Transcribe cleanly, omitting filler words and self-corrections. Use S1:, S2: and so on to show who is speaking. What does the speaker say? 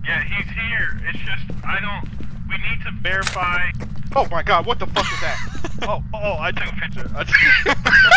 S1: Yeah, he's here. It's just, we need to verify.
S2: Oh my god, what the fuck is that?
S1: Oh, I took a picture.